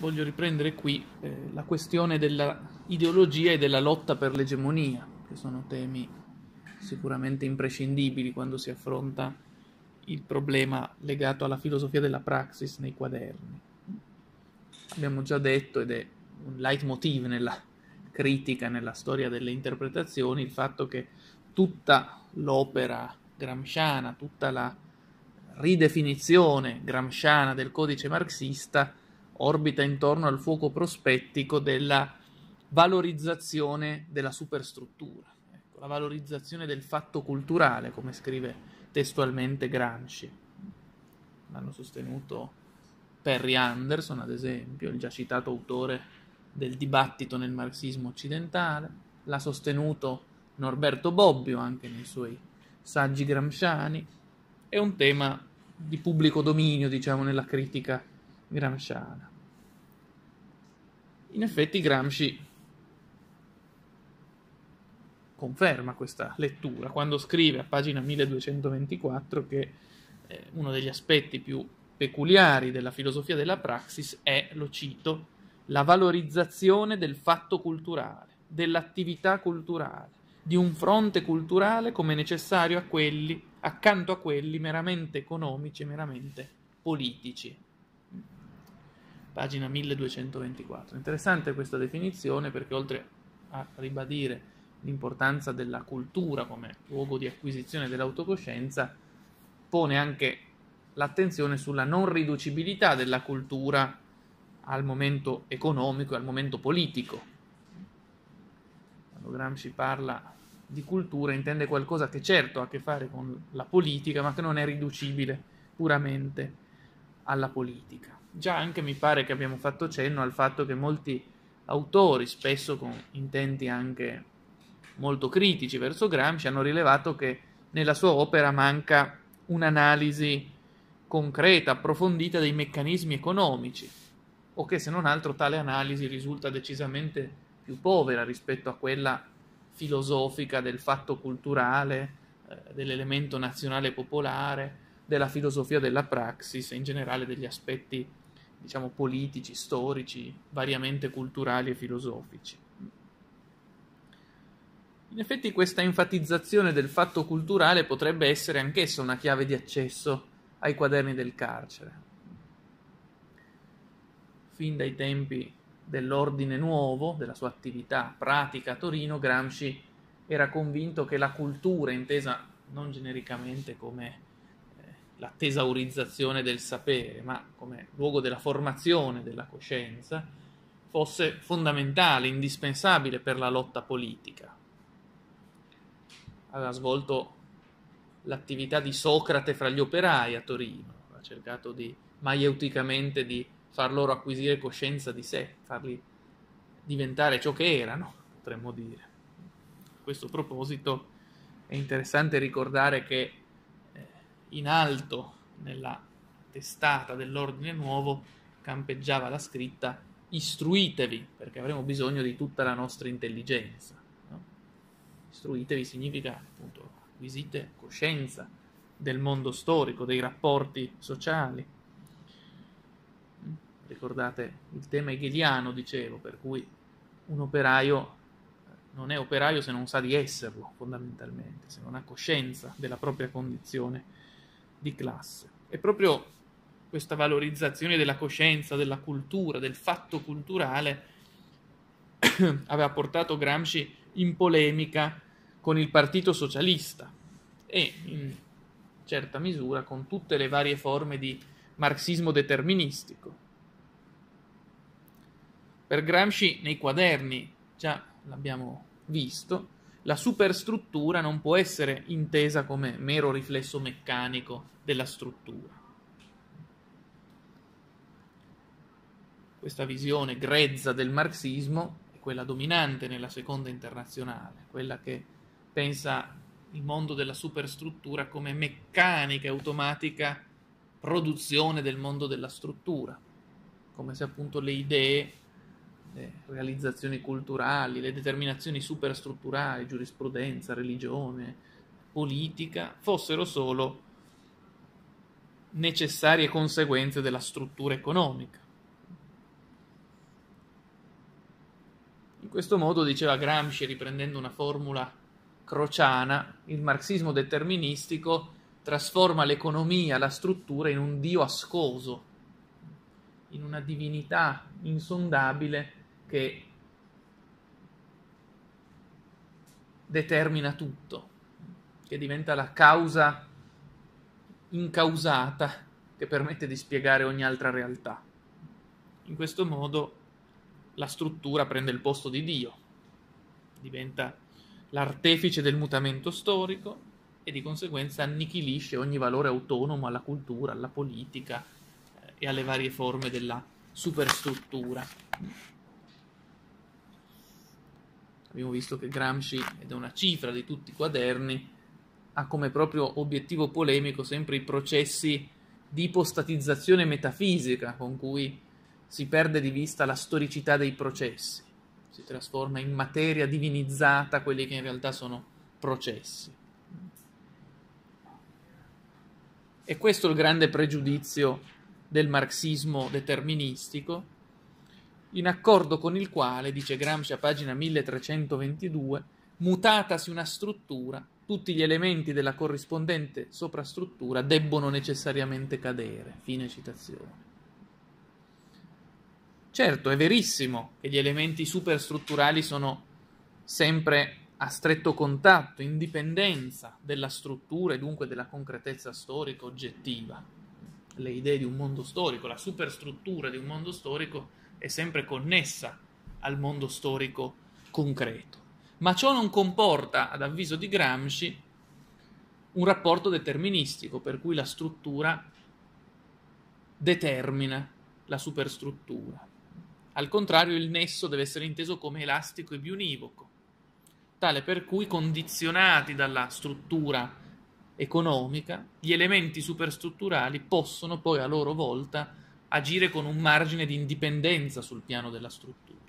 voglio riprendere qui la questione della ideologia e della lotta per l'egemonia, che sono temi sicuramente imprescindibili quando si affronta il problema legato alla filosofia della praxis nei quaderni. Abbiamo già detto, ed è un leitmotiv nella critica, nella storia delle interpretazioni, il fatto che tutta l'opera gramsciana, tutta la ridefinizione gramsciana del codice marxista orbita intorno al fuoco prospettico della valorizzazione della superstruttura, ecco, la valorizzazione del fatto culturale, come scrive testualmente Gramsci. L'hanno sostenuto Perry Anderson, ad esempio, il già citato autore del Dibattito nel marxismo occidentale, l'ha sostenuto Norberto Bobbio anche nei suoi saggi gramsciani. È un tema di pubblico dominio, diciamo, nella critica gramsciana. In effetti Gramsci conferma questa lettura quando scrive a pagina 1224 che uno degli aspetti più peculiari della filosofia della praxis è, lo cito, la valorizzazione del fatto culturale, dell'attività culturale, di un fronte culturale come necessario accanto a quelli meramente economici e meramente politici. Pagina 1224. Interessante questa definizione perché oltre a ribadire l'importanza della cultura come luogo di acquisizione dell'autocoscienza, pone anche l'attenzione sulla non riducibilità della cultura al momento economico e al momento politico. Quando Gramsci parla di cultura intende qualcosa che certo ha a che fare con la politica, ma che non è riducibile puramente alla politica. Già anche mi pare che abbiamo fatto cenno al fatto che molti autori, spesso con intenti anche molto critici verso Gramsci, hanno rilevato che nella sua opera manca un'analisi concreta, approfondita dei meccanismi economici, o che se non altro tale analisi risulta decisamente più povera rispetto a quella filosofica del fatto culturale, dell'elemento nazionale popolare, della filosofia della praxis e in generale degli aspetti, diciamo, politici, storici, variamente culturali e filosofici. In effetti questa enfatizzazione del fatto culturale potrebbe essere anch'essa una chiave di accesso ai quaderni del carcere. Fin dai tempi dell'Ordine Nuovo, della sua attività pratica a Torino, Gramsci era convinto che la cultura, intesa non genericamente come la tesaurizzazione del sapere, ma come luogo della formazione della coscienza, fosse fondamentale, indispensabile per la lotta politica. Aveva svolto l'attività di Socrate fra gli operai a Torino, ha cercato maieuticamente di far loro acquisire coscienza di sé, farli diventare ciò che erano, potremmo dire. A questo proposito è interessante ricordare che in alto nella testata dell'Ordine Nuovo campeggiava la scritta "Istruitevi, perché avremo bisogno di tutta la nostra intelligenza". No? Istruitevi significa appunto acquisite coscienza del mondo storico, dei rapporti sociali. Ricordate il tema hegeliano, dicevo, per cui un operaio non è operaio se non sa di esserlo, fondamentalmente, se non ha coscienza della propria condizione di classe. E proprio questa valorizzazione della coscienza, della cultura, del fatto culturale aveva portato Gramsci in polemica con il Partito Socialista e in certa misura con tutte le varie forme di marxismo deterministico. Per Gramsci nei quaderni, già l'abbiamo visto, la superstruttura non può essere intesa come mero riflesso meccanico della struttura. Questa visione grezza del marxismo è quella dominante nella seconda internazionale, quella che pensa il mondo della superstruttura come meccanica e automatica produzione del mondo della struttura, come se appunto le idee, le realizzazioni culturali, le determinazioni superstrutturali, giurisprudenza, religione, politica, fossero solo necessarie conseguenze della struttura economica. In questo modo, diceva Gramsci, riprendendo una formula crociana, il marxismo deterministico trasforma l'economia, la struttura in un dio ascoso, in una divinità insondabile che determina tutto, che diventa la causa incausata che permette di spiegare ogni altra realtà. In questo modo la struttura prende il posto di Dio, diventa l'artefice del mutamento storico e di conseguenza annichilisce ogni valore autonomo alla cultura, alla politica e alle varie forme della superstruttura. Abbiamo visto che Gramsci, ed è una cifra di tutti i quaderni, ha come proprio obiettivo polemico sempre i processi di ipostatizzazione metafisica con cui si perde di vista la storicità dei processi, si trasforma in materia divinizzata quelli che in realtà sono processi. E questo è il grande pregiudizio del marxismo deterministico, in accordo con il quale, dice Gramsci a pagina 1322, mutatasi una struttura, tutti gli elementi della corrispondente soprastruttura debbono necessariamente cadere. Fine citazione. Certo, è verissimo che gli elementi superstrutturali sono sempre a stretto contatto, in dipendenza della struttura e dunque della concretezza storica oggettiva. Le idee di un mondo storico, la superstruttura di un mondo storico è sempre connessa al mondo storico concreto. Ma ciò non comporta, ad avviso di Gramsci, un rapporto deterministico, per cui la struttura determina la superstruttura. Al contrario, il nesso deve essere inteso come elastico e biunivoco, tale per cui, condizionati dalla struttura economica, gli elementi superstrutturali possono poi a loro volta agire con un margine di indipendenza sul piano della struttura.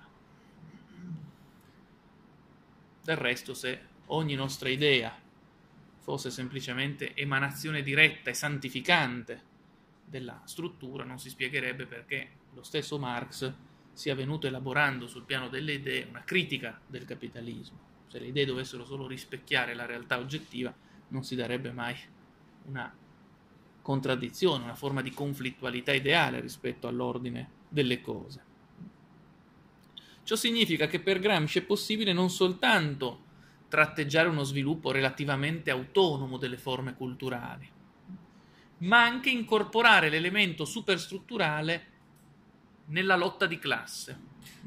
Del resto, se ogni nostra idea fosse semplicemente emanazione diretta e santificante della struttura, non si spiegherebbe perché lo stesso Marx sia venuto elaborando sul piano delle idee una critica del capitalismo. Se le idee dovessero solo rispecchiare la realtà oggettiva, non si darebbe mai una contraddizione, una forma di conflittualità ideale rispetto all'ordine delle cose. Ciò significa che per Gramsci è possibile non soltanto tratteggiare uno sviluppo relativamente autonomo delle forme culturali, ma anche incorporare l'elemento superstrutturale nella lotta di classe.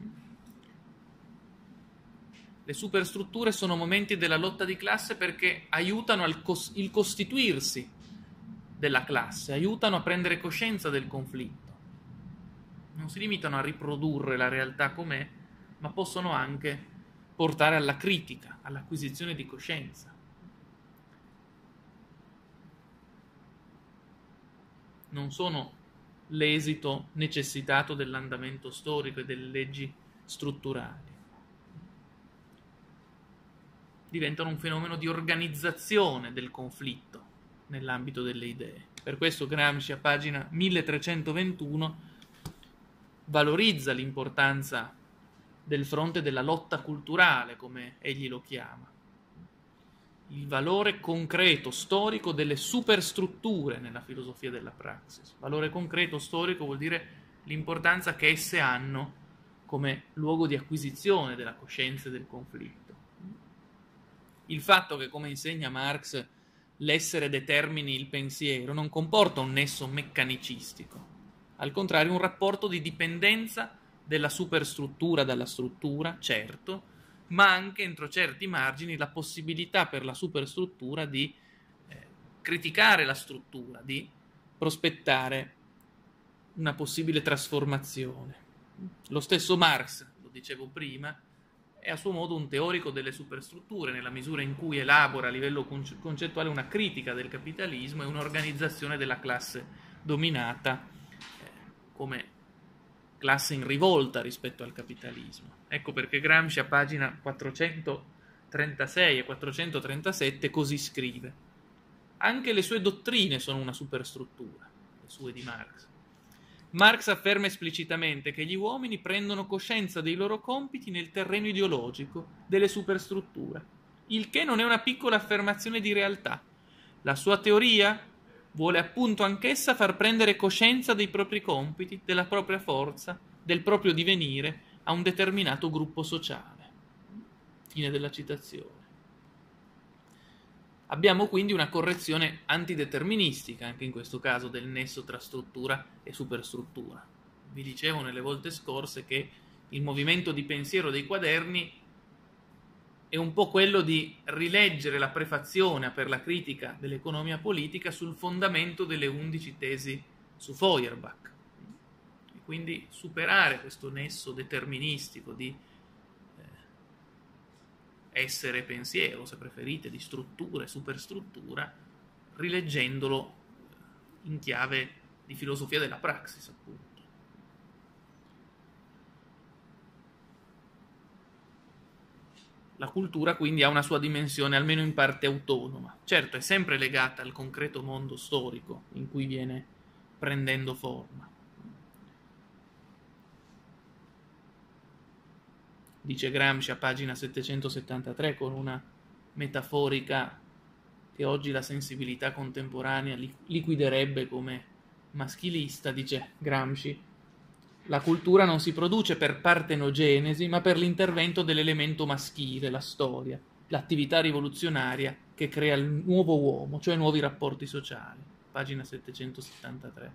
Le superstrutture sono momenti della lotta di classe perché aiutano il costituirsi della classe, aiutano a prendere coscienza del conflitto. Non si limitano a riprodurre la realtà com'è, ma possono anche portare alla critica, all'acquisizione di coscienza. Non sono l'esito necessitato dell'andamento storico e delle leggi strutturali. Diventano un fenomeno di organizzazione del conflitto nell'ambito delle idee. Per questo Gramsci a pagina 1321 valorizza l'importanza del fronte della lotta culturale, come egli lo chiama, il valore concreto storico delle superstrutture nella filosofia della praxis. Valore concreto storico vuol dire l'importanza che esse hanno come luogo di acquisizione della coscienza e del conflitto. Il fatto che, come insegna Marx, l'essere determini il pensiero non comporta un nesso meccanicistico, al contrario un rapporto di dipendenza della superstruttura dalla struttura, certo, ma anche entro certi margini la possibilità per la superstruttura di criticare la struttura, di prospettare una possibile trasformazione. Lo stesso Marx, lo dicevo prima, è a suo modo un teorico delle superstrutture, nella misura in cui elabora a livello concettuale una critica del capitalismo e un'organizzazione della classe dominata come classe in rivolta rispetto al capitalismo. Ecco perché Gramsci a pagina 436 e 437 così scrive: anche le sue dottrine sono una superstruttura, le sue di Marx. Marx afferma esplicitamente che gli uomini prendono coscienza dei loro compiti nel terreno ideologico delle superstrutture, il che non è una piccola affermazione di realtà. La sua teoria vuole appunto anch'essa far prendere coscienza dei propri compiti, della propria forza, del proprio divenire a un determinato gruppo sociale. Fine della citazione. Abbiamo quindi una correzione antideterministica, anche in questo caso, del nesso tra struttura e superstruttura. Vi dicevo nelle volte scorse che il movimento di pensiero dei quaderni è un po' quello di rileggere la prefazione per la critica dell'economia politica sul fondamento delle 11 tesi su Feuerbach. E quindi superare questo nesso deterministico di essere pensiero, se preferite, di struttura e superstruttura, rileggendolo in chiave di filosofia della praxis, appunto. La cultura quindi ha una sua dimensione almeno in parte autonoma. Certo, è sempre legata al concreto mondo storico in cui viene prendendo forma. Dice Gramsci a pagina 773 con una metaforica che oggi la sensibilità contemporanea liquiderebbe come maschilista, dice Gramsci: la cultura non si produce per partenogenesi, ma per l'intervento dell'elemento maschile, la storia, l'attività rivoluzionaria che crea il nuovo uomo, cioè nuovi rapporti sociali. Pagina 773.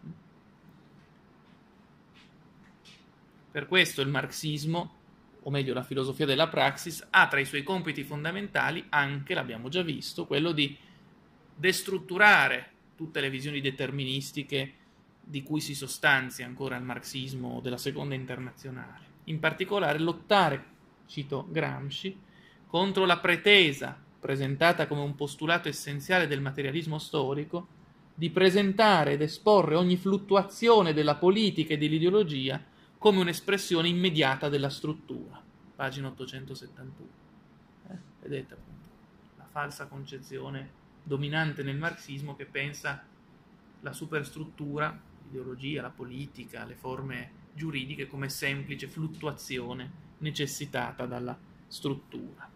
Per questo il marxismo, o meglio la filosofia della praxis, ha tra i suoi compiti fondamentali anche, l'abbiamo già visto, quello di destrutturare tutte le visioni deterministiche di cui si sostanzia ancora il marxismo della seconda internazionale. In particolare lottare, cito Gramsci, contro la pretesa, presentata come un postulato essenziale del materialismo storico, di presentare ed esporre ogni fluttuazione della politica e dell'ideologia come un'espressione immediata della struttura. Pagina 871. Vedete appunto la falsa concezione dominante nel marxismo che pensa la superstruttura, l'ideologia, la politica, le forme giuridiche come semplice fluttuazione necessitata dalla struttura.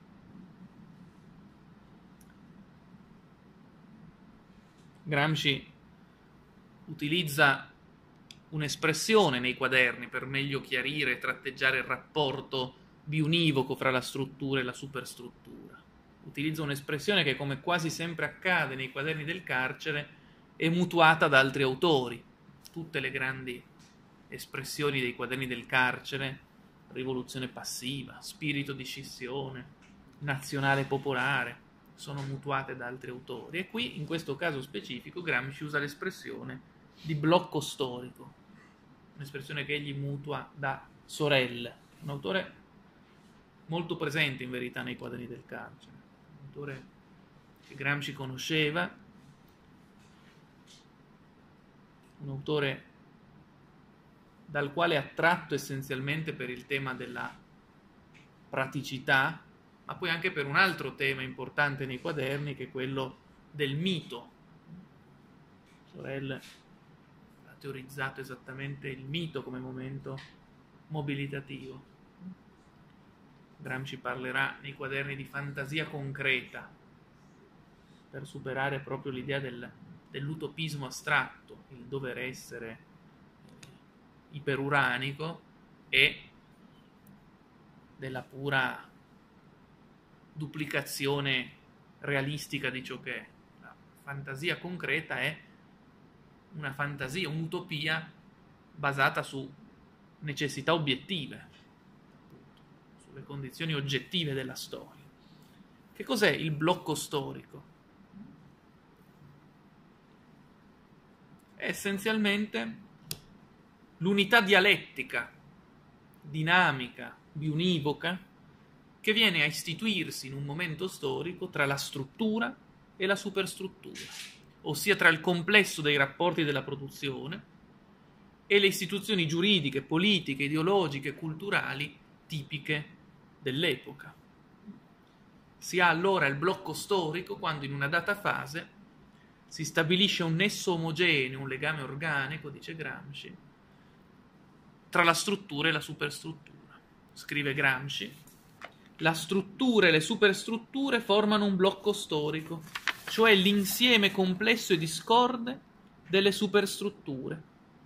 Gramsci utilizza un'espressione nei quaderni per meglio chiarire e tratteggiare il rapporto biunivoco fra la struttura e la superstruttura. Utilizza un'espressione che, come quasi sempre accade nei quaderni del carcere, è mutuata da altri autori. Tutte le grandi espressioni dei quaderni del carcere, rivoluzione passiva, spirito di scissione, nazionale popolare, sono mutuate da altri autori. E qui, in questo caso specifico, Gramsci usa l'espressione di blocco storico, un'espressione che egli mutua da Sorel, un autore molto presente in verità nei quaderni del carcere, un autore che Gramsci conosceva, un autore dal quale è attratto essenzialmente per il tema della praticità, ma poi anche per un altro tema importante nei quaderni, che è quello del mito. Sorel ha teorizzato esattamente il mito come momento mobilitativo. Gramsci parlerà nei quaderni di fantasia concreta per superare proprio l'idea dell'utopismo astratto, il dover essere iperuranico, e della pura duplicazione realistica di ciò che è. La fantasia concreta è una fantasia, un'utopia basata su necessità obiettive, sulle condizioni oggettive della storia. Che cos'è il blocco storico? È essenzialmente l'unità dialettica, dinamica, biunivoca, che viene a istituirsi in un momento storico tra la struttura e la superstruttura, ossia tra il complesso dei rapporti della produzione e le istituzioni giuridiche, politiche, ideologiche, culturali tipiche dell'epoca. Si ha allora il blocco storico quando in una data fase si stabilisce un nesso omogeneo, un legame organico, dice Gramsci, tra la struttura e la superstruttura. Scrive Gramsci: la struttura e le superstrutture formano un blocco storico, cioè l'insieme complesso e discorde delle superstrutture.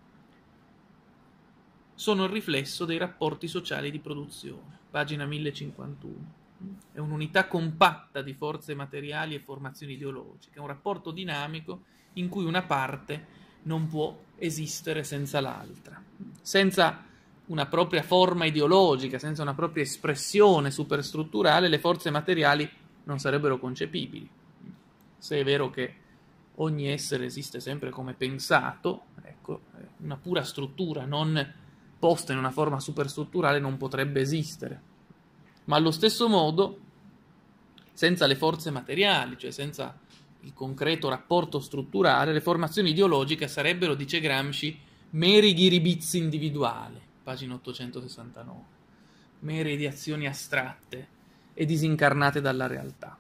Sono il riflesso dei rapporti sociali di produzione. Pagina 1051. È un'unità compatta di forze materiali e formazioni ideologiche, è un rapporto dinamico in cui una parte non può esistere senza l'altra. Senza una propria forma ideologica, senza una propria espressione superstrutturale, le forze materiali non sarebbero concepibili. Se è vero che ogni essere esiste sempre come pensato, ecco, una pura struttura non posta in una forma superstrutturale non potrebbe esistere. Ma allo stesso modo, senza le forze materiali, cioè senza il concreto rapporto strutturale, le formazioni ideologiche sarebbero, dice Gramsci, meri ghiribizzi individuali, pagina 869, mere ideazioni astratte e disincarnate dalla realtà.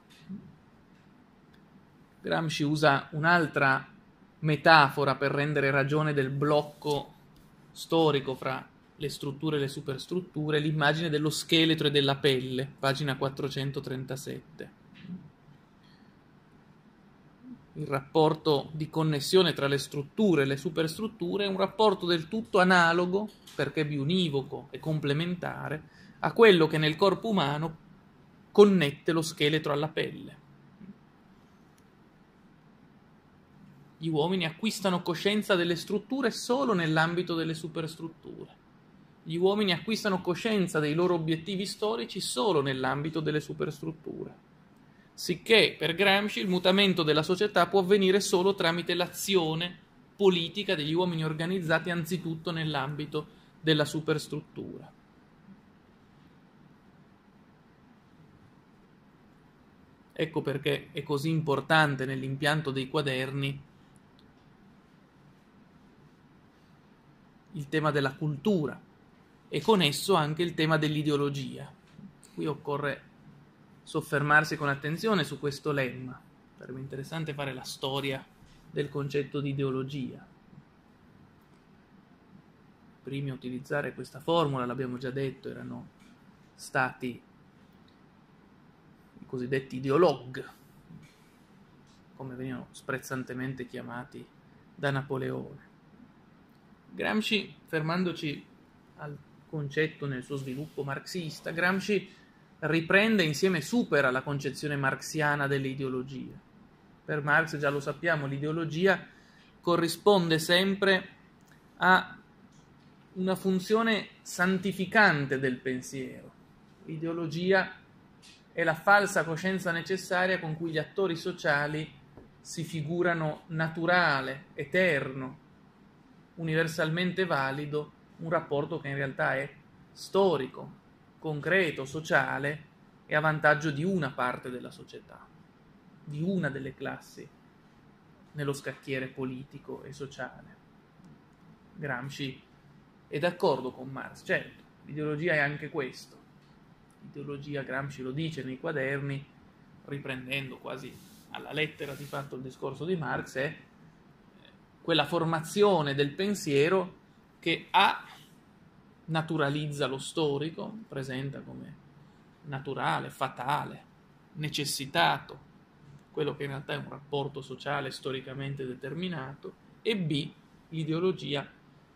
Gramsci usa un'altra metafora per rendere ragione del blocco storico fra le strutture e le superstrutture, l'immagine dello scheletro e della pelle, pagina 437. Il rapporto di connessione tra le strutture e le superstrutture è un rapporto del tutto analogo, perché biunivoco e complementare, a quello che nel corpo umano connette lo scheletro alla pelle. Gli uomini acquistano coscienza delle strutture solo nell'ambito delle superstrutture. Gli uomini acquistano coscienza dei loro obiettivi storici solo nell'ambito delle superstrutture. Sicché, per Gramsci, il mutamento della società può avvenire solo tramite l'azione politica degli uomini organizzati anzitutto nell'ambito della superstruttura. Ecco perché è così importante nell'impianto dei quaderni il tema della cultura e con esso anche il tema dell'ideologia. Qui occorre soffermarsi con attenzione su questo lemma. Sarebbe interessante fare la storia del concetto di ideologia. I primi a utilizzare questa formula, l'abbiamo già detto, erano stati i cosiddetti ideolog, come venivano sprezzantemente chiamati da Napoleone. Gramsci, fermandoci al concetto nel suo sviluppo marxista, Gramsci riprende e insieme supera la concezione marxiana delle ideologie. Per Marx, già lo sappiamo, l'ideologia corrisponde sempre a una funzione santificante del pensiero. L'ideologia è la falsa coscienza necessaria con cui gli attori sociali si figurano naturale, eterno, universalmente valido, un rapporto che in realtà è storico, concreto, sociale e a vantaggio di una parte della società, di una delle classi nello scacchiere politico e sociale. Gramsci è d'accordo con Marx, certo, l'ideologia è anche questo. L'ideologia, Gramsci lo dice nei quaderni, riprendendo quasi alla lettera di fatto il discorso di Marx, è quella formazione del pensiero che naturalizza lo storico, presenta come naturale, fatale, necessitato, quello che in realtà è un rapporto sociale storicamente determinato, e B, l'ideologia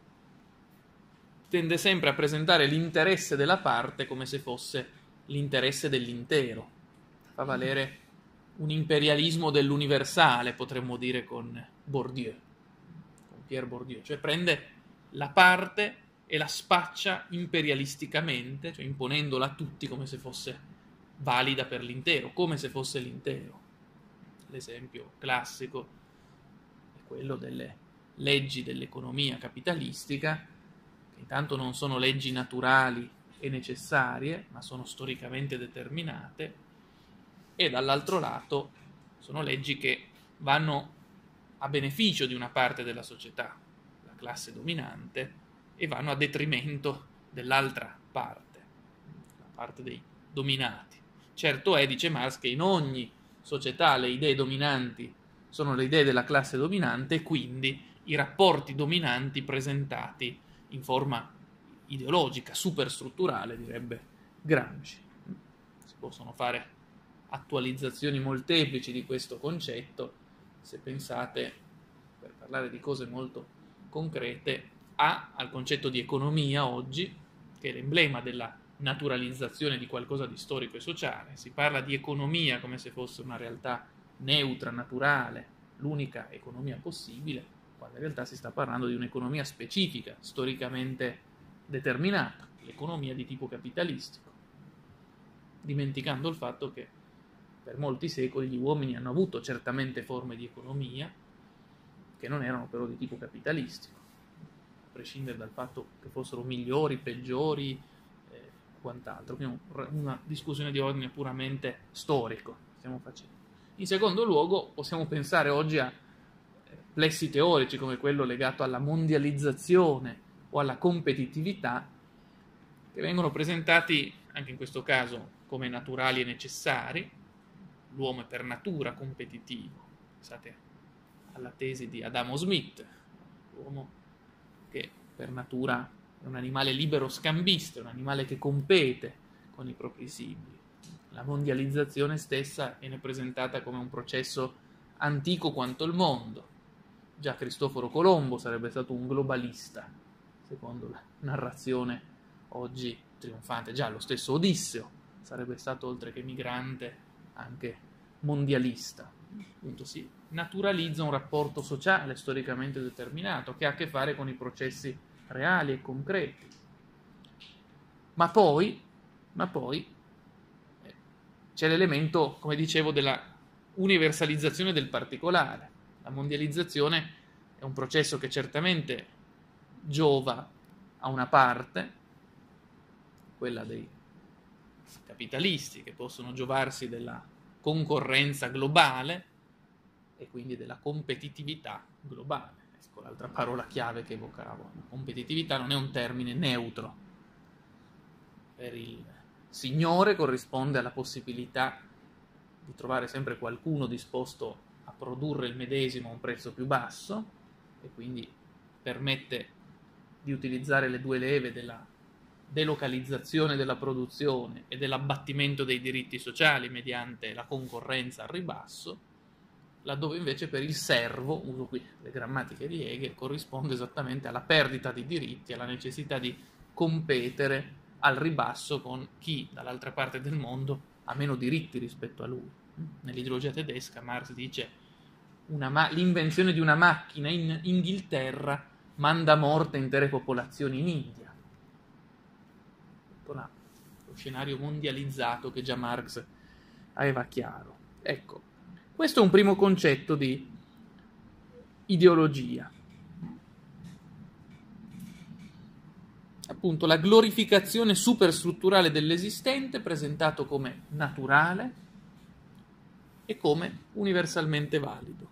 tende sempre a presentare l'interesse della parte come se fosse l'interesse dell'intero, fa valere un imperialismo dell'universale, potremmo dire con Bourdieu, con Pierre Bourdieu, cioè prende la parte e la spaccia imperialisticamente, cioè imponendola a tutti come se fosse valida per l'intero, come se fosse l'intero. L'esempio classico è quello delle leggi dell'economia capitalistica, che intanto non sono leggi naturali e necessarie, ma sono storicamente determinate, e dall'altro lato sono leggi che vanno a beneficio di una parte della società, la classe dominante, e vanno a detrimento dell'altra parte, la parte dei dominati. Certo è, dice Marx, che in ogni società le idee dominanti sono le idee della classe dominante e quindi i rapporti dominanti presentati in forma ideologica, superstrutturale, direbbe Gramsci. Si possono fare attualizzazioni molteplici di questo concetto, se pensate, per parlare di cose molto concrete, al concetto di economia oggi, che è l'emblema della naturalizzazione di qualcosa di storico e sociale. Si parla di economia come se fosse una realtà neutra, naturale, l'unica economia possibile, quando in realtà si sta parlando di un'economia specifica, storicamente determinata, l'economia di tipo capitalistico, dimenticando il fatto che per molti secoli gli uomini hanno avuto certamente forme di economia che non erano però di tipo capitalistico, a prescindere dal fatto che fossero migliori, peggiori, quant'altro. Quindi una discussione di ordine puramente storico stiamo facendo. In secondo luogo possiamo pensare oggi a plessi teorici come quello legato alla mondializzazione o alla competitività, che vengono presentati anche in questo caso come naturali e necessari. L'uomo è per natura competitivo. Pensate alla tesi di Adamo Smith, l'uomo che per natura è un animale libero scambista, è un animale che compete con i propri simili. La mondializzazione stessa viene presentata come un processo antico quanto il mondo. Già Cristoforo Colombo sarebbe stato un globalista, secondo la narrazione oggi trionfante. Già lo stesso Odisseo sarebbe stato, oltre che migrante, anche mondialista. Appunto si naturalizza un rapporto sociale storicamente determinato che ha a che fare con i processi reali e concreti. Ma poi c'è l'elemento, come dicevo, della universalizzazione del particolare. La mondializzazione è un processo che certamente giova a una parte, quella dei capitalisti, che possono giovarsi della concorrenza globale e quindi della competitività globale. Ecco l'altra parola chiave che evocavo. La competitività non è un termine neutro. Per il signore corrisponde alla possibilità di trovare sempre qualcuno disposto a produrre il medesimo a un prezzo più basso e quindi permette di utilizzare le due leve della delocalizzazione della produzione e dell'abbattimento dei diritti sociali mediante la concorrenza al ribasso, laddove invece per il servo, uso qui le grammatiche di Hegel, corrisponde esattamente alla perdita di diritti, alla necessità di competere al ribasso con chi dall'altra parte del mondo ha meno diritti rispetto a lui. Nell'ideologia tedesca Marx dice l'invenzione di una macchina in Inghilterra manda a morte intere popolazioni in India. Lo scenario mondializzato che già Marx aveva chiaro. Ecco, questo è un primo concetto di ideologia. Appunto, la glorificazione superstrutturale dell'esistente presentato come naturale e come universalmente valido.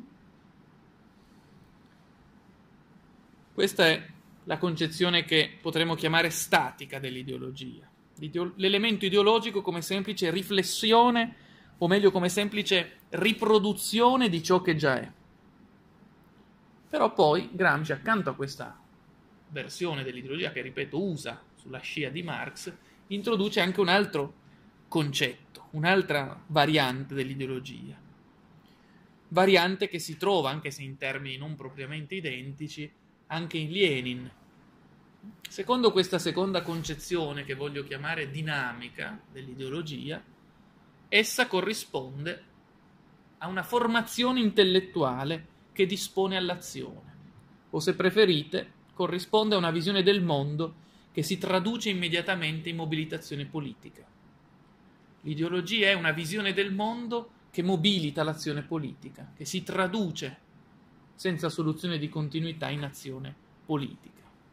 Questa è la concezione che potremmo chiamare statica dell'ideologia. L'elemento ideologico come semplice riflessione, o meglio come semplice riproduzione di ciò che già è. Però poi Gramsci, accanto a questa versione dell'ideologia che, ripeto, usa sulla scia di Marx, introduce anche un altro concetto, un'altra variante dell'ideologia. Variante che si trova, anche se in termini non propriamente identici, anche in Lenin. Secondo questa seconda concezione, che voglio chiamare dinamica dell'ideologia, essa corrisponde a una formazione intellettuale che dispone all'azione, o se preferite, corrisponde a una visione del mondo che si traduce immediatamente in mobilitazione politica. L'ideologia è una visione del mondo che mobilita l'azione politica, che si traduce senza soluzione di continuità in azione politica.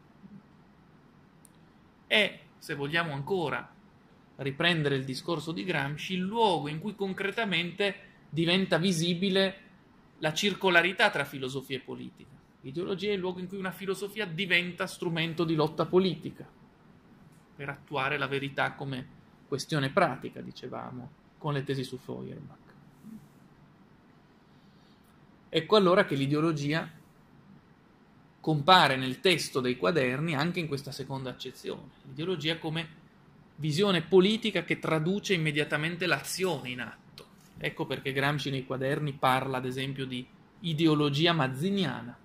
È, se vogliamo ancora riprendere il discorso di Gramsci, il luogo in cui concretamente diventa visibile la circolarità tra filosofia e politica. L'ideologia è il luogo in cui una filosofia diventa strumento di lotta politica, per attuare la verità come questione pratica, dicevamo, con le tesi su Feuerbach. Ecco allora che l'ideologia compare nel testo dei quaderni anche in questa seconda accezione. L'ideologia come visione politica che traduce immediatamente l'azione in atto. Ecco perché Gramsci nei quaderni parla, ad esempio, di ideologia mazziniana.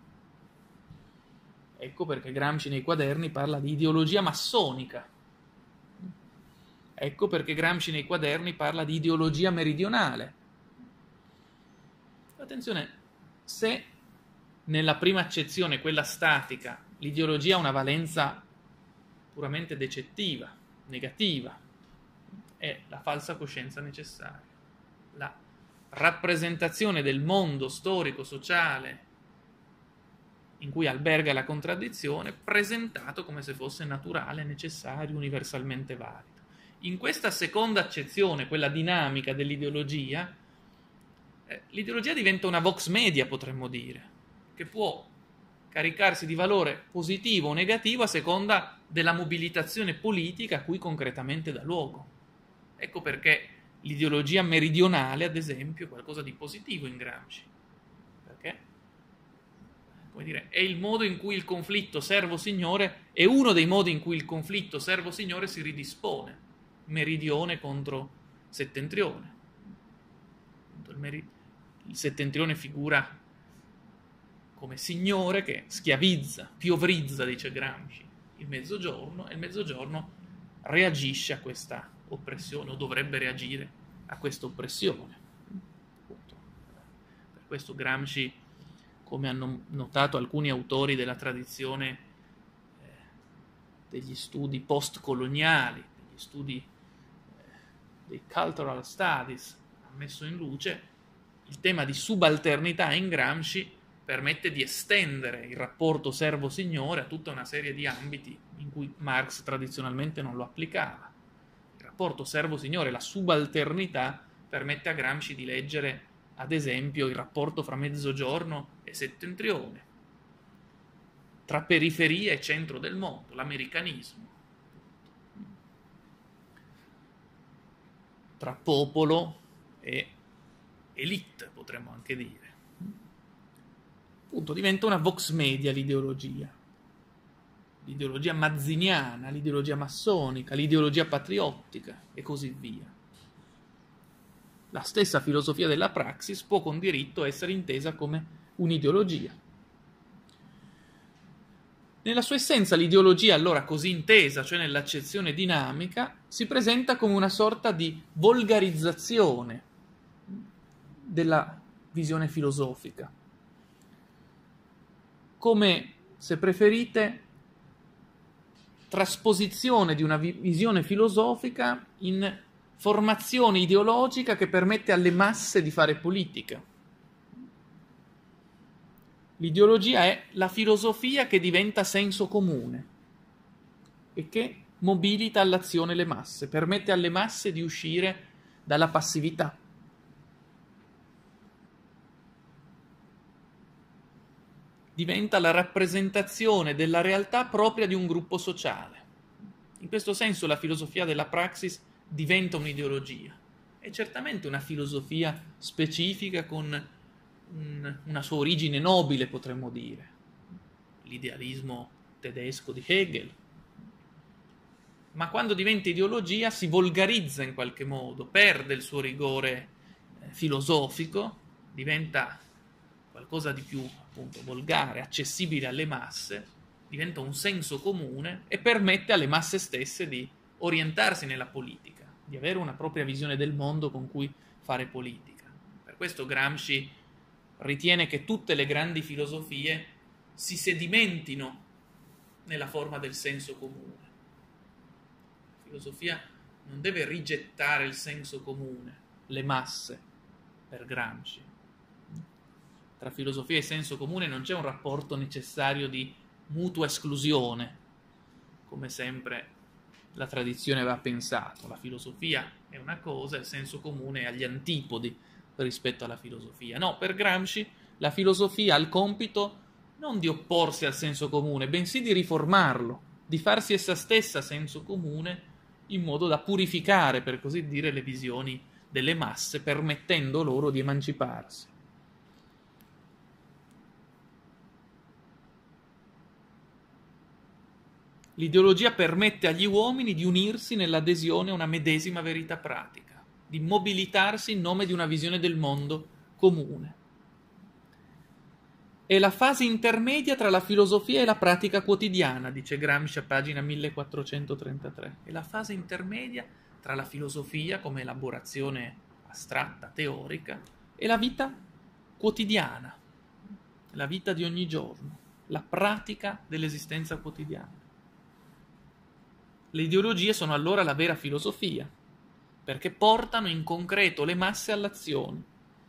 Ecco perché Gramsci nei quaderni parla di ideologia massonica. Ecco perché Gramsci nei quaderni parla di ideologia meridionale. Attenzione, se nella prima accezione, quella statica, l'ideologia ha una valenza puramente decettiva, negativa, è la falsa coscienza necessaria, la rappresentazione del mondo storico-sociale in cui alberga la contraddizione, presentato come se fosse naturale, necessario, universalmente valido. In questa seconda accezione, quella dinamica dell'ideologia, l'ideologia diventa una vox media, potremmo dire, che può caricarsi di valore positivo o negativo a seconda della mobilitazione politica a cui concretamente dà luogo. Ecco perché l'ideologia meridionale, ad esempio, è qualcosa di positivo in Gramsci. Perché? Come dire, è il modo in cui il conflitto servo-signore, è uno dei modi in cui il conflitto servo-signore si ridispone, meridione contro settentrione. Il settentrione figura come signore che schiavizza, piovrizza, dice Gramsci, il mezzogiorno, e il mezzogiorno reagisce a questa oppressione, o dovrebbe reagire a questa oppressione. Per questo Gramsci, come hanno notato alcuni autori della tradizione degli studi postcoloniali, degli studi dei cultural studies, ha messo in luce il tema di subalternità in Gramsci permette di estendere il rapporto servo-signore a tutta una serie di ambiti in cui Marx tradizionalmente non lo applicava. Il rapporto servo-signore, la subalternità, permette a Gramsci di leggere, ad esempio, il rapporto fra mezzogiorno e settentrione, tra periferia e centro del mondo, l'americanismo, tra popolo e elite, potremmo anche dire. Appunto, diventa una vox media l'ideologia mazziniana, l'ideologia massonica, l'ideologia patriottica e così via. La stessa filosofia della praxis può con diritto essere intesa come un'ideologia. Nella sua essenza l'ideologia, allora così intesa, cioè nell'accezione dinamica, si presenta come una sorta di volgarizzazione della visione filosofica, come, se preferite, trasposizione di una visione filosofica in formazione ideologica che permette alle masse di fare politica. L'ideologia è la filosofia che diventa senso comune e che mobilita all'azione le masse, permette alle masse di uscire dalla passività. Diventa la rappresentazione della realtà propria di un gruppo sociale. In questo senso la filosofia della praxis diventa un'ideologia. È certamente una filosofia specifica con una sua origine nobile, potremmo dire. L'idealismo tedesco di Hegel. Ma quando diventa ideologia si volgarizza in qualche modo, perde il suo rigore filosofico, diventa qualcosa di più appunto volgare, accessibile alle masse, diventa un senso comune e permette alle masse stesse di orientarsi nella politica, di avere una propria visione del mondo con cui fare politica. Per questo Gramsci ritiene che tutte le grandi filosofie si sedimentino nella forma del senso comune. La filosofia non deve rigettare il senso comune, le masse, per Gramsci. Tra filosofia e senso comune non c'è un rapporto necessario di mutua esclusione, come sempre la tradizione aveva pensato. La filosofia è una cosa, il senso comune è agli antipodi rispetto alla filosofia. No, per Gramsci la filosofia ha il compito non di opporsi al senso comune, bensì di riformarlo, di farsi essa stessa senso comune in modo da purificare, per così dire, le visioni delle masse, permettendo loro di emanciparsi. L'ideologia permette agli uomini di unirsi nell'adesione a una medesima verità pratica, di mobilitarsi in nome di una visione del mondo comune. È la fase intermedia tra la filosofia e la pratica quotidiana, dice Gramsci a pagina 1433. È la fase intermedia tra la filosofia come elaborazione astratta, teorica, e la vita quotidiana, la vita di ogni giorno, la pratica dell'esistenza quotidiana. Le ideologie sono allora la vera filosofia, perché portano in concreto le masse all'azione.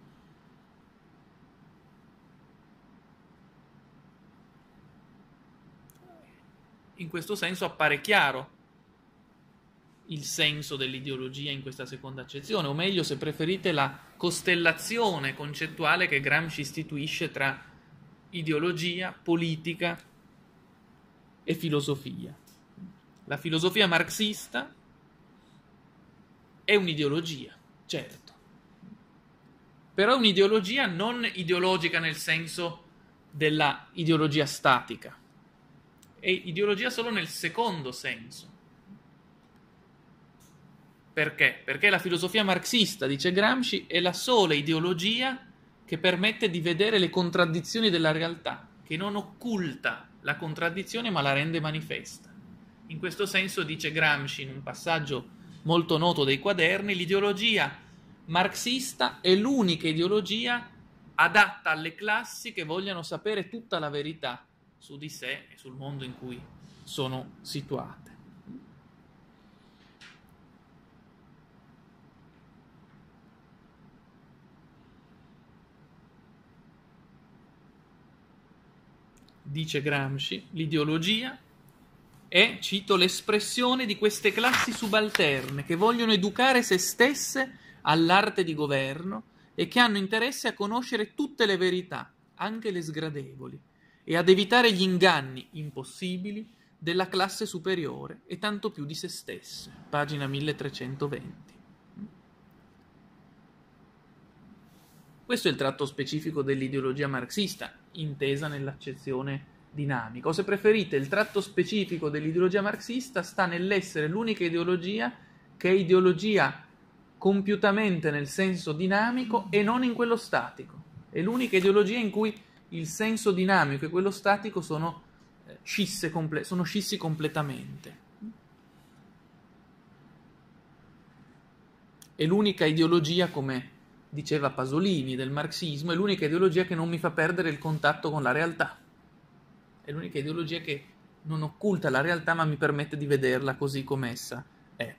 In questo senso appare chiaro il senso dell'ideologia in questa seconda accezione, o meglio, se preferite, la costellazione concettuale che Gramsci istituisce tra ideologia, politica e filosofia. La filosofia marxista è un'ideologia, certo, però è un'ideologia non ideologica nel senso della ideologia statica, è ideologia solo nel secondo senso. Perché? Perché la filosofia marxista, dice Gramsci, è la sola ideologia che permette di vedere le contraddizioni della realtà, che non occulta la contraddizione ma la rende manifesta. In questo senso, dice Gramsci in un passaggio molto noto dei Quaderni, l'ideologia marxista è l'unica ideologia adatta alle classi che vogliano sapere tutta la verità su di sé e sul mondo in cui sono situate. Dice Gramsci, l'ideologia è, cito, l'espressione di queste classi subalterne che vogliono educare se stesse all'arte di governo e che hanno interesse a conoscere tutte le verità, anche le sgradevoli, e ad evitare gli inganni impossibili della classe superiore e tanto più di se stesse. Pagina 1320. Questo è il tratto specifico dell'ideologia marxista, intesa nell'accezione dinamica. O se preferite, il tratto specifico dell'ideologia marxista sta nell'essere l'unica ideologia che è ideologia compiutamente nel senso dinamico e non in quello statico. È l'unica ideologia in cui il senso dinamico e quello statico sono scissi completamente. È l'unica ideologia, come diceva Pasolini del marxismo, è l'unica ideologia che non mi fa perdere il contatto con la realtà. È l'unica ideologia che non occulta la realtà ma mi permette di vederla così come essa è.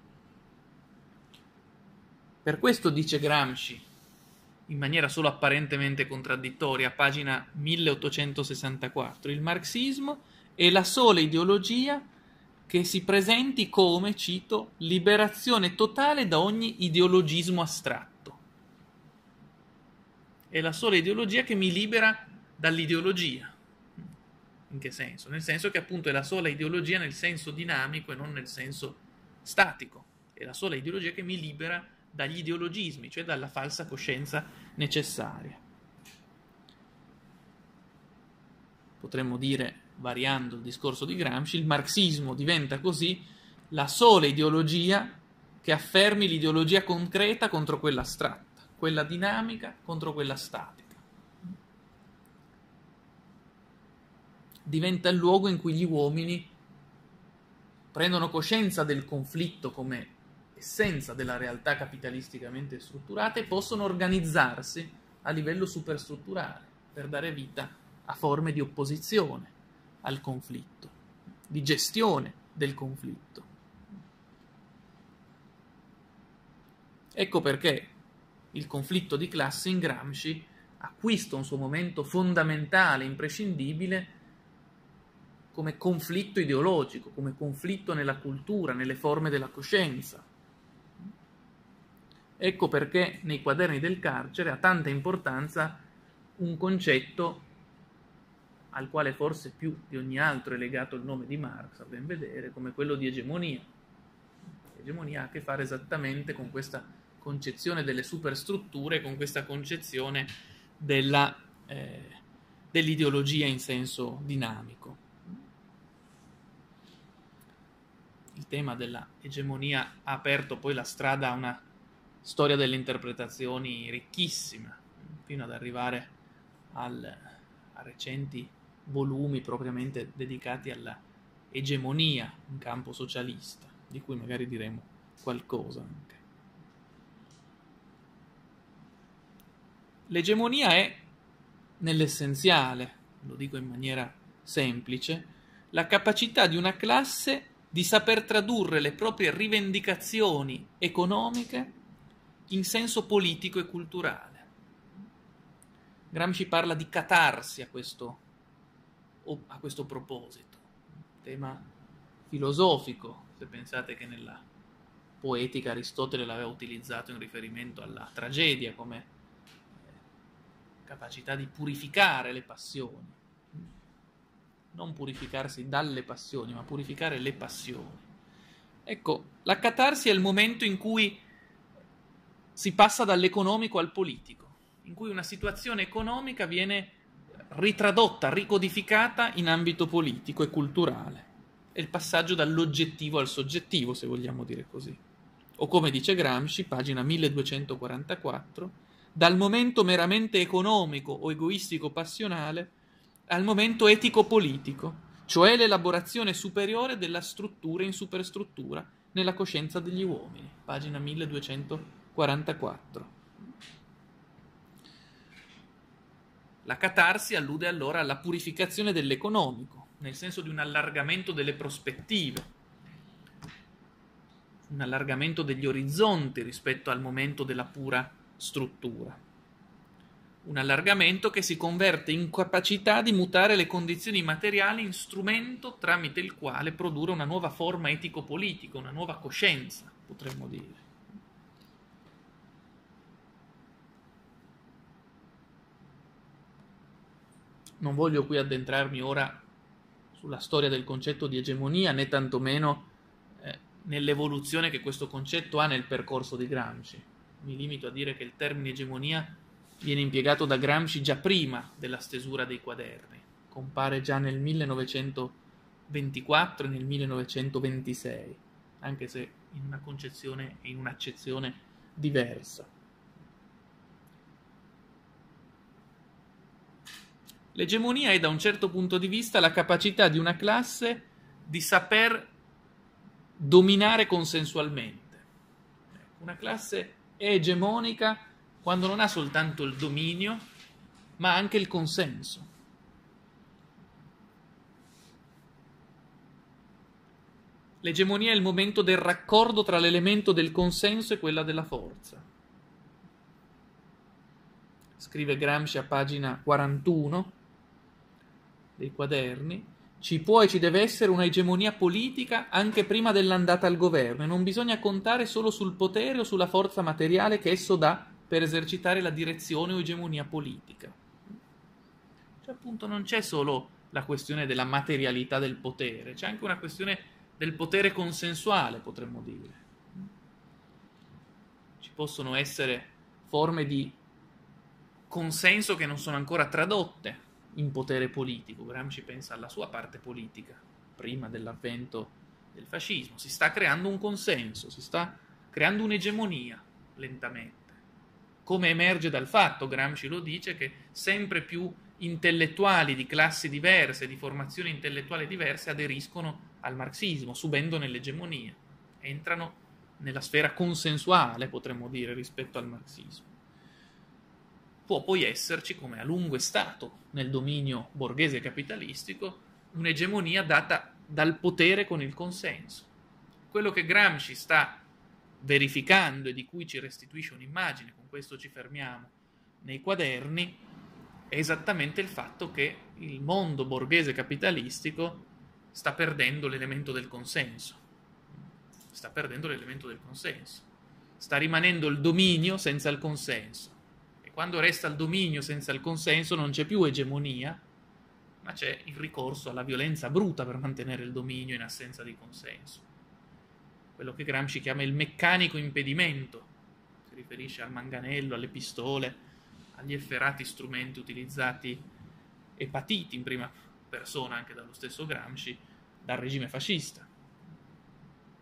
Per questo dice Gramsci, in maniera solo apparentemente contraddittoria, a pagina 1864, il marxismo è la sola ideologia che si presenti come, cito, liberazione totale da ogni ideologismo astratto. È la sola ideologia che mi libera dall'ideologia. In che senso? Nel senso che appunto è la sola ideologia nel senso dinamico e non nel senso statico. È la sola ideologia che mi libera dagli ideologismi, cioè dalla falsa coscienza necessaria. Potremmo dire, variando il discorso di Gramsci, il marxismo diventa così la sola ideologia che affermi l'ideologia concreta contro quella astratta, quella dinamica contro quella statica. Diventa il luogo in cui gli uomini prendono coscienza del conflitto come essenza della realtà capitalisticamente strutturata e possono organizzarsi a livello superstrutturale per dare vita a forme di opposizione al conflitto, di gestione del conflitto. Ecco perché il conflitto di classe in Gramsci acquista un suo momento fondamentale, imprescindibile, come conflitto ideologico, come conflitto nella cultura, nelle forme della coscienza. Ecco perché nei Quaderni del carcere ha tanta importanza un concetto al quale forse più di ogni altro è legato il nome di Marx, a ben vedere, come quello di egemonia. L'egemonia ha a che fare esattamente con questa concezione delle superstrutture, con questa concezione dell'ideologia in senso dinamico. il tema della egemonia ha aperto poi la strada a una storia delle interpretazioni ricchissima, fino ad arrivare a recenti volumi propriamente dedicati alla egemonia in campo socialista, di cui magari diremo qualcosa anche. L'egemonia è, nell'essenziale, lo dico in maniera semplice, la capacità di una classe di saper tradurre le proprie rivendicazioni economiche in senso politico e culturale. Gramsci parla di catarsi a questo proposito, tema filosofico, se pensate che nella poetica Aristotele l'aveva utilizzato in riferimento alla tragedia come capacità di purificare le passioni, non purificarsi dalle passioni, ma purificare le passioni. Ecco, la catarsi è il momento in cui si passa dall'economico al politico, in cui una situazione economica viene ritradotta, ricodificata in ambito politico e culturale. È il passaggio dall'oggettivo al soggettivo, se vogliamo dire così. O come dice Gramsci, pagina 1244, dal momento meramente economico o egoistico-passionale al momento etico-politico, cioè l'elaborazione superiore della struttura in superstruttura nella coscienza degli uomini, pagina 1244. La catarsi allude allora alla purificazione dell'economico, nel senso di un allargamento delle prospettive, un allargamento degli orizzonti rispetto al momento della pura struttura. Un allargamento che si converte in capacità di mutare le condizioni materiali in strumento tramite il quale produrre una nuova forma etico-politica, una nuova coscienza, potremmo dire. Non voglio qui addentrarmi ora sulla storia del concetto di egemonia, né tantomeno nell'evoluzione che questo concetto ha nel percorso di Gramsci. Mi limito a dire che il termine egemonia viene impiegato da Gramsci già prima della stesura dei quaderni, compare già nel 1924 e nel 1926, anche se in una concezione e in un'accezione diversa. L'egemonia è, da un certo punto di vista, la capacità di una classe di saper dominare consensualmente. Una classe è egemonica quando non ha soltanto il dominio, ma anche il consenso. L'egemonia è il momento del raccordo tra l'elemento del consenso e quella della forza. Scrive Gramsci a pagina 41 dei quaderni: ci può e ci deve essere una egemonia politica anche prima dell'andata al governo, e non bisogna contare solo sul potere o sulla forza materiale che esso dà per esercitare la direzione o egemonia politica. Cioè, appunto, non c'è solo la questione della materialità del potere, c'è anche una questione del potere consensuale, potremmo dire. Ci possono essere forme di consenso che non sono ancora tradotte in potere politico. Gramsci pensa alla sua parte politica, prima dell'avvento del fascismo. Si sta creando un consenso, si sta creando un'egemonia, lentamente. Come emerge dal fatto, Gramsci lo dice, che sempre più intellettuali di classi diverse, di formazioni intellettuali diverse, aderiscono al marxismo, subendone l'egemonia. Entrano nella sfera consensuale, potremmo dire, rispetto al marxismo. Può poi esserci, come a lungo è stato nel dominio borghese capitalistico, un'egemonia data dal potere con il consenso. Quello che Gramsci sta verificando e di cui ci restituisce un'immagine, con questo ci fermiamo, nei quaderni, è esattamente il fatto che il mondo borghese capitalistico sta perdendo l'elemento del consenso. Sta perdendo l'elemento del consenso. Sta rimanendo il dominio senza il consenso. E quando resta il dominio senza il consenso non c'è più egemonia, ma c'è il ricorso alla violenza bruta per mantenere il dominio in assenza di consenso. Quello che Gramsci chiama il meccanico impedimento, si riferisce al manganello, alle pistole, agli efferati strumenti utilizzati e patiti in prima persona anche dallo stesso Gramsci dal regime fascista.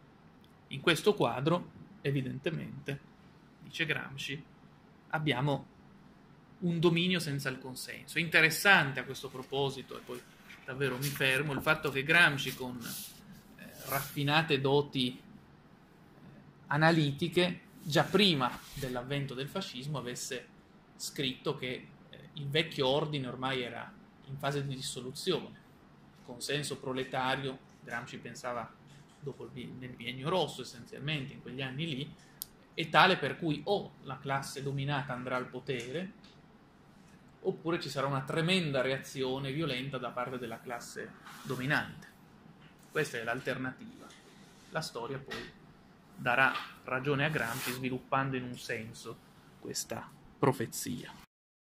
In questo quadro, evidentemente, dice Gramsci, abbiamo un dominio senza il consenso. È interessante a questo proposito, e poi davvero mi fermo, il fatto che Gramsci con raffinate doti analitiche, già prima dell'avvento del fascismo, avesse scritto che il vecchio ordine ormai era in fase di dissoluzione. Il consenso proletario, Gramsci pensava nel biennio rosso essenzialmente, in quegli anni lì, è tale per cui o la classe dominata andrà al potere, oppure ci sarà una tremenda reazione violenta da parte della classe dominante. Questa è l'alternativa. La storia poi darà ragione a Gramsci sviluppando in un senso questa profezia.